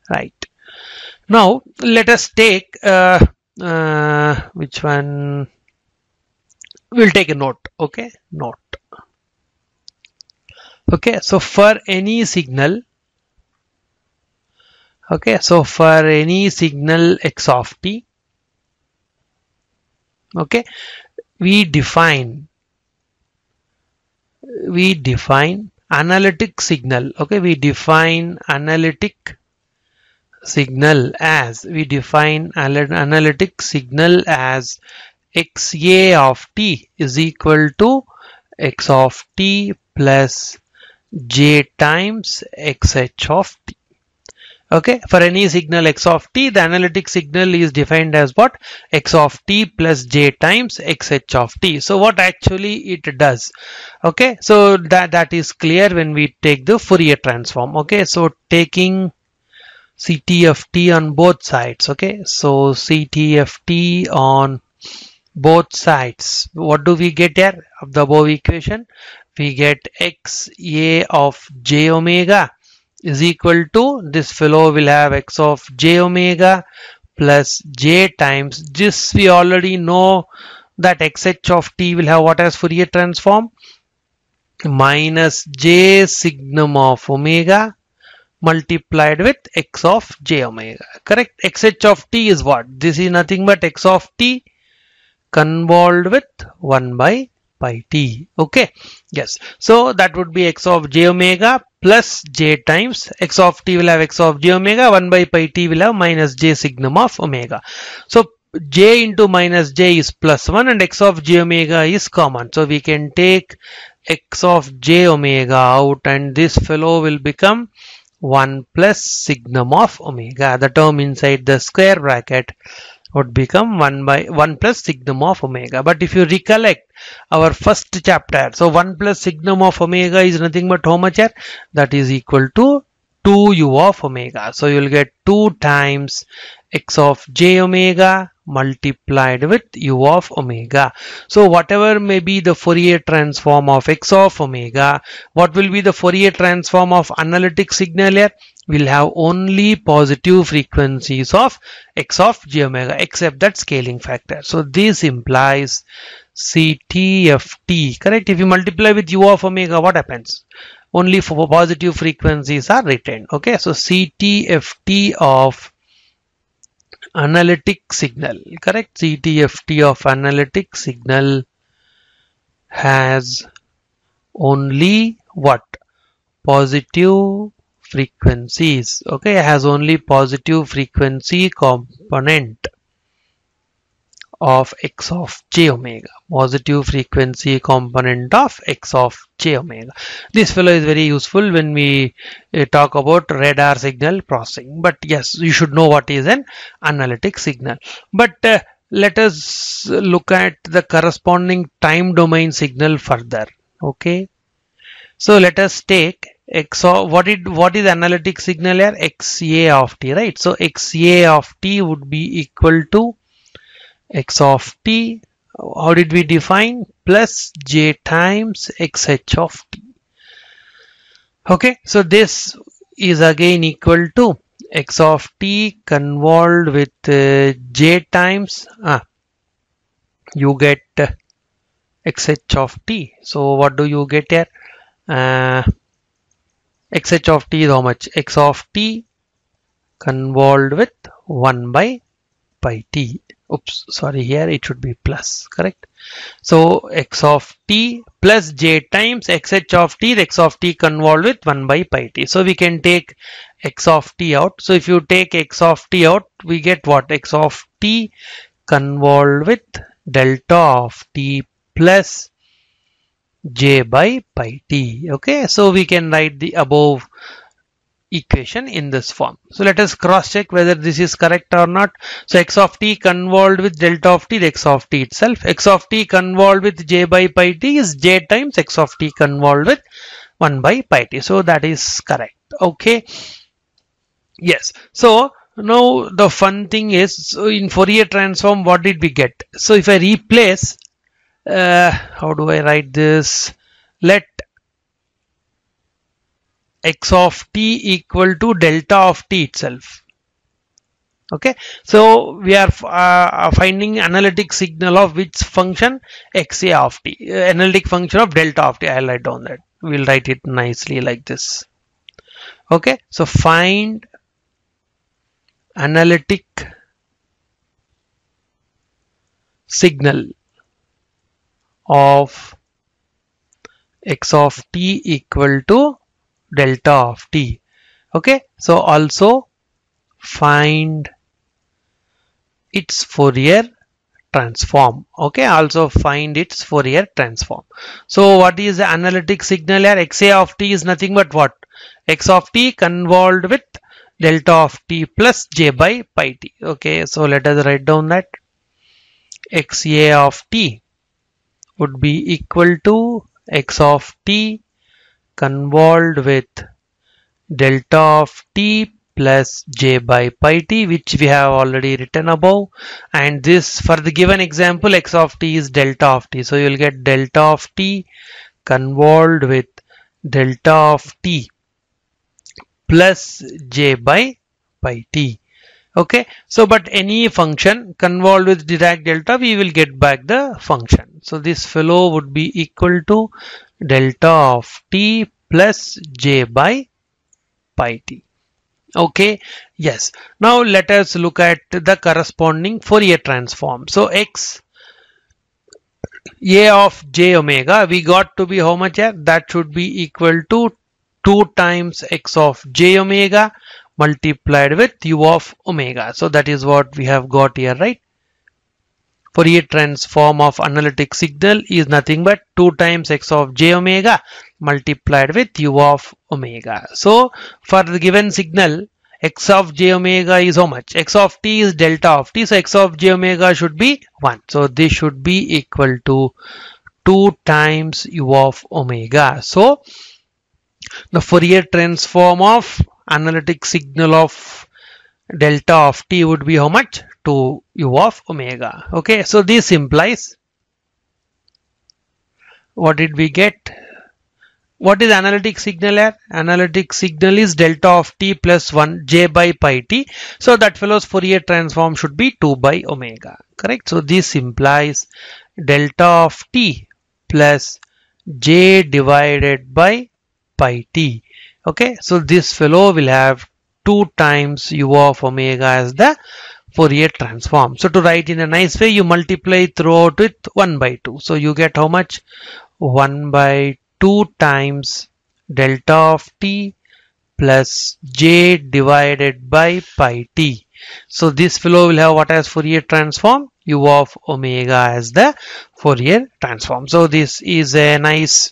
right? Now let us take which one? We'll take a note. Okay, note. Okay, so for any signal, okay, so for any signal x of t, okay, we define analytic signal. Okay, we define analytic signal as xa of t is equal to x of t plus j times xh of t. Okay, for any signal x of t, the analytic signal is defined as what? X of t plus j times xh of t. So what actually it does? Okay, so that is clear when we take the Fourier transform. Okay, so taking CTFT on both sides. Okay, so CTFT on both sides. What do we get here of the above equation? We get xa of j omega is equal to, this fellow will have x of j omega plus j times, this we already know that xh of t will have what as Fourier transform? Minus j signum of omega multiplied with x of j omega. Correct? Xh of t is what? This is nothing but x of t convolved with 1 by pi t. Okay, yes, so that would be x of j omega plus j times x of t will have x of j omega, 1 by pi t will have minus j signum of omega. So j into minus j is plus 1 and x of j omega is common, so we can take x of j omega out and this fellow will become 1 plus signum of omega. The term inside the square bracket would become 1 plus signum of omega. But if you recollect our first chapter, so 1 plus signum of omega is nothing but how much here? That is equal to 2u of omega. So you will get 2 times x of j omega multiplied with u of omega. So whatever may be the Fourier transform of x of omega, what will be the Fourier transform of analytic signal here? We'll have only positive frequencies of x of j omega except that scaling factor. So this implies CTFT, correct? If you multiply with u of omega, what happens? Only for positive frequencies are retained. Okay, so CTFT of analytic signal, correct? CTFT of analytic signal has only what? Positive frequencies. Okay, has only positive frequency component of x of j omega, positive frequency component of x of j omega. This fellow is very useful when we talk about radar signal processing. But yes, you should know what is an analytic signal. But let us look at the corresponding time domain signal further. Okay, so let us take x of what is analytic signal here? Xa of t, right? So xa of t would be equal to x of t, how did we define? Plus j times xh of t. Okay, so this is again equal to x of t convolved with j times you get xh of t. So what do you get here? Xh of t is how much? X of t convolved with 1 by pi t. Oops, sorry, here it should be plus, correct? So x of t plus j times xh of t, the x of t convolved with 1 by pi t. So we can take x of t out. So if you take x of t out, we get what? X of t convolved with delta of t plus j by pi t. Okay, so we can write the above equation in this form. So let us cross check whether this is correct or not. So x of t convolved with delta of t, the x of t itself. X of t convolved with j by pi t is j times x of t convolved with 1 by pi t. So that is correct. Okay, yes. So now the fun thing is, so in Fourier transform, what did we get? So if I replace, how do I write this? Let x of t equal to delta of t itself. Okay, so we are finding analytic signal of which function, xa of t, analytic function of delta of t. I'll write down that. We'll write it nicely like this. Okay, so find analytic signal of x of t equal to delta of t. Okay, so also find its Fourier transform. Okay, also find its Fourier transform. So what is the analytic signal here? Xa of t is nothing but what? X of t convolved with delta of t plus j by pi t. Okay, so let us write down that xa of t would be equal to x of t convolved with delta of t plus j by pi t, which we have already written above. And this, for the given example, x of t is delta of t, so you will get delta of t convolved with delta of t plus j by pi t. Okay, so but any function convolved with Dirac delta, we will get back the function. So this fellow would be equal to delta of t plus j by pi t. Okay, yes. Now let us look at the corresponding Fourier transform. So x a of j omega, we got to be how much here? That should be equal to 2 times x of j omega multiplied with u of omega. So that is what we have got here, right? Fourier transform of analytic signal is nothing but 2 times x of j omega multiplied with u of omega. So for the given signal, x of j omega is how much? X of t is delta of t, so x of j omega should be 1. So this should be equal to 2 times u of omega. So the Fourier transform of analytic signal of delta of t would be how much? To u of omega. Okay, so this implies, what did we get? What is analytic signal here? Analytic signal is delta of t plus 1 j by pi t. So that fellow's Fourier transform should be 2 by omega. Correct? So this implies delta of t plus j divided by pi t. Okay, so this fellow will have 2 times u of omega as the Fourier transform. So to write in a nice way, you multiply throughout with 1 by 2. So you get how much? 1 by 2 times delta of t plus j divided by pi t. So this fellow will have what as Fourier transform? U of omega as the Fourier transform. So this is a nice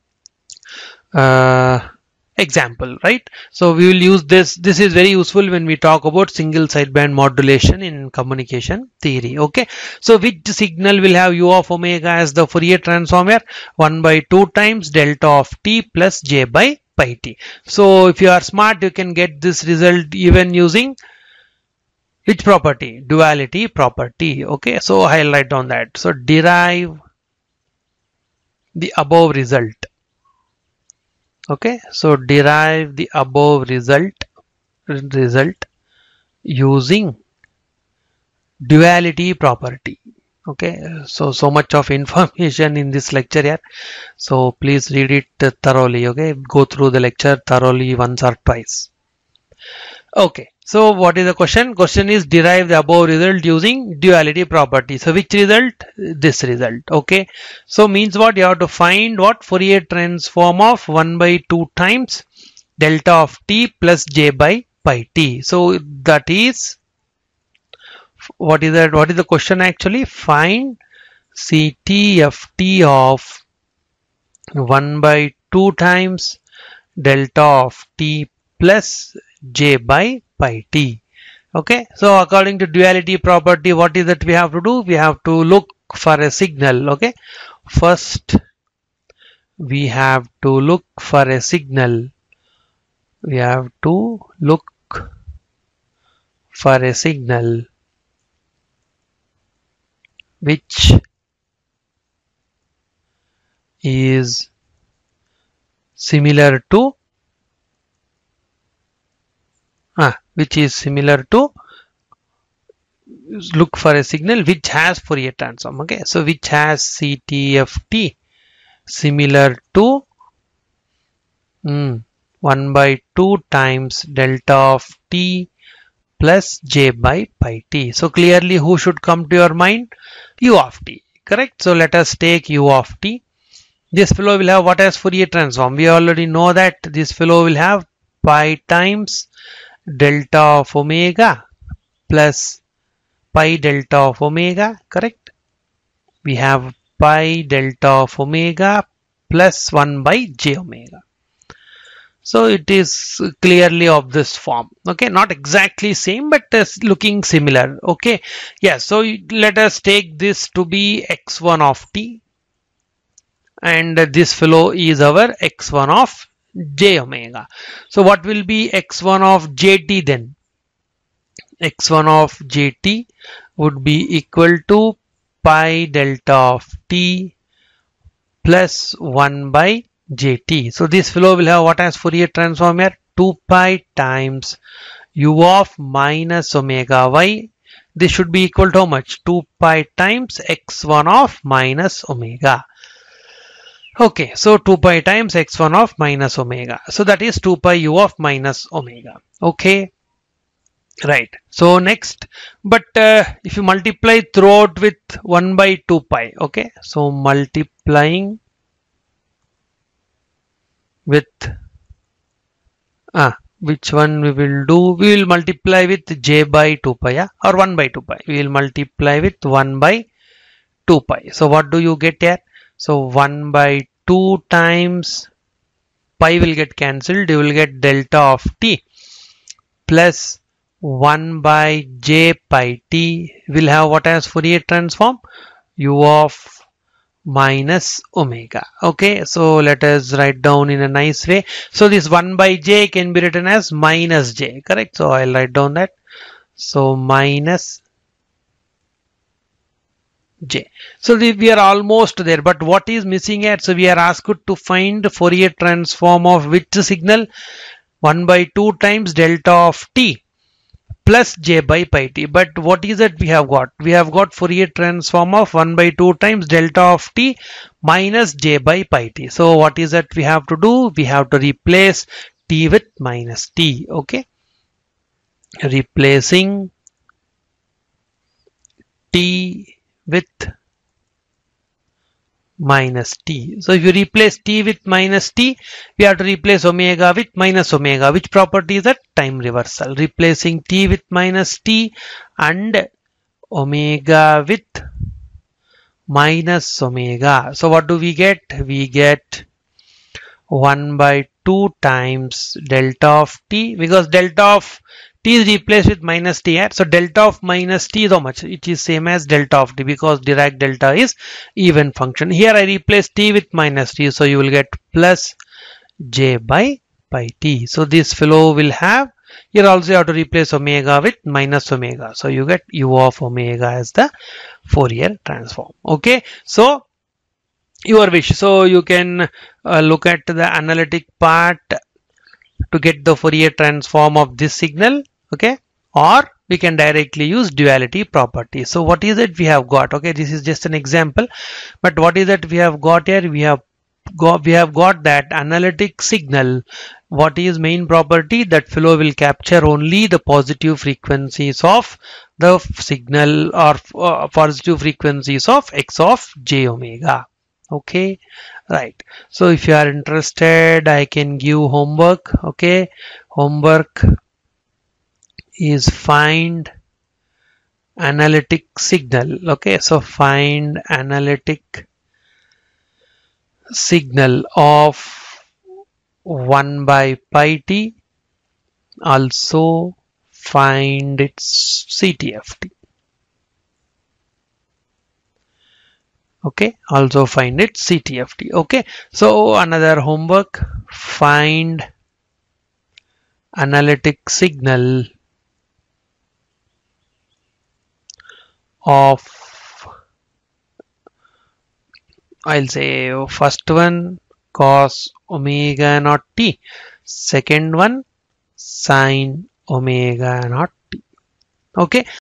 example, right? So we will use this. This is very useful when we talk about single sideband modulation in communication theory. Okay, so which signal will have u of omega as the Fourier transform here? 1 by 2 times delta of t plus j by pi t. So if you are smart, you can get this result even using which property? Duality property. Okay, so I'll write down that. So derive the above result. Okay, so derive the above result using duality property. Okay, so much of information in this lecture here, so please read it thoroughly. Okay, go through the lecture thoroughly once or twice. Okay, so what is the question? Question is derive the above result using duality property. So which result? This result. Okay, so means what? You have to find what? Fourier transform of 1 by 2 times delta of t plus j by pi t. So that is, what is that? What is the question actually? Find CTFT of 1 by 2 times delta of t plus j by pi t. Okay, so according to duality property, what is that we have to do? We have to look for a signal. Okay, first we have to look for a signal. We have to look for a signal which is similar to which is similar to, look for a signal which has Fourier transform. Okay, so which has CTFT similar to 1 by 2 times delta of t plus j by pi t. So clearly who should come to your mind? U of t, correct? So let us take U of t. This fellow will have what as Fourier transform? We already know that this fellow will have pi times delta of omega plus pi delta of omega, correct? We have pi delta of omega plus 1 by j omega. So it is clearly of this form. Okay, not exactly same, but looking similar. Okay, yeah, so let us take this to be x1 of t, and this fellow is our x1 of j omega. So what will be x1 of jt then? X1 of jt would be equal to pi delta of t plus 1 by jt. So this fellow will have what as Fourier transform here? 2 pi times u of minus omega y. This should be equal to how much? 2 pi times x1 of minus omega. Okay, so 2 pi times x1 of minus omega. So that is 2 pi u of minus omega. Okay, right. So next, but if you multiply throughout with 1 by 2 pi, okay, so multiplying with which one we will do? We will multiply with j by 2 pi, yeah, or 1 by 2 pi. We will multiply with 1 by 2 pi. So what do you get here? So 1 by 2 times pi will get cancelled. You will get delta of t plus 1 by j pi t will have what as Fourier transform? U of minus omega. Okay, so let us write down in a nice way. So this 1 by j can be written as minus j, correct? So I'll write down that. So minus j. So we are almost there, but what is missing here? So we are asked to find Fourier transform of which signal? 1 by 2 times delta of t plus j by pi t. But what is it we have got? We have got Fourier transform of 1 by 2 times delta of t minus j by pi t. So what is it we have to do? We have to replace t with minus t. Okay, replacing t with minus t. So if you replace t with minus t, we have to replace omega with minus omega. Which property is that? Time reversal. Replacing t with minus t and omega with minus omega. So what do we get? We get 1 by 2 times delta of t, because delta of t is replaced with minus t here. So delta of minus t is how much? It is same as delta of t, because Dirac delta is even function. Here I replace t with minus t, so you will get plus j by pi t. So this fellow will have, here also you have to replace omega with minus omega. So you get u of omega as the Fourier transform. Okay, so your wish. So you can look at the analytic part to get the Fourier transform of this signal. Okay, or we can directly use duality property. So what is it we have got? Okay, this is just an example, but what is it we have got here? We have got that analytic signal. What is main property? That fellow will capture only the positive frequencies of the signal, or positive frequencies of x of j omega. Okay, right. So if you are interested, I can give homework. Okay, homework is find analytic signal. Okay, so find analytic signal of 1 by pi t. Also find its CTFT. Okay, also find its CTFT. Okay, so another homework, find analytic signal of, I'll say first one cos omega naught t, second one sine omega naught t. Okay,